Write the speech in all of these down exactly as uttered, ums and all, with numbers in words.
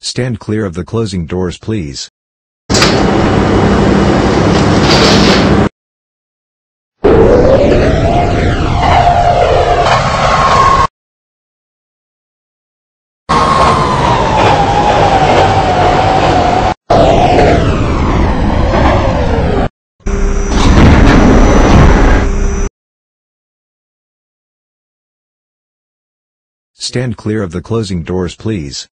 Stand clear of the closing doors, please. Stand clear of the closing doors, please.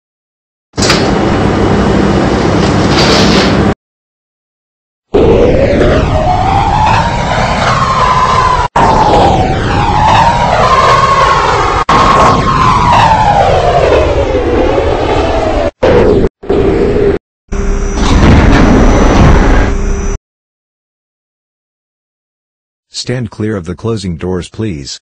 Stand clear of the closing doors, please.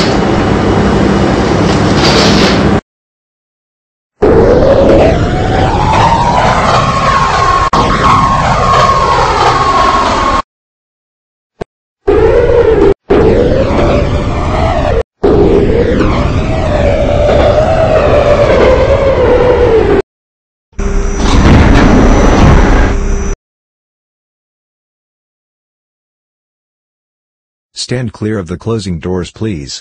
Stand clear of the closing doors, please.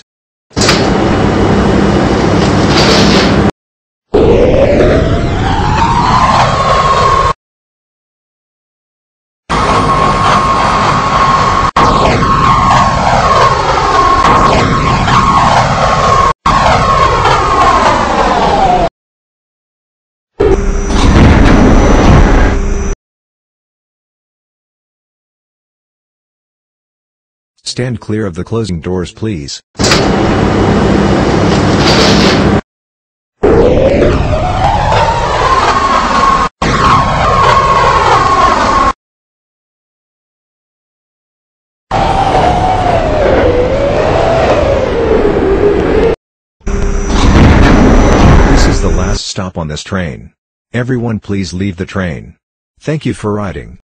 Stand clear of the closing doors, please. This is the last stop on this train. Everyone please leave the train. Thank you for riding.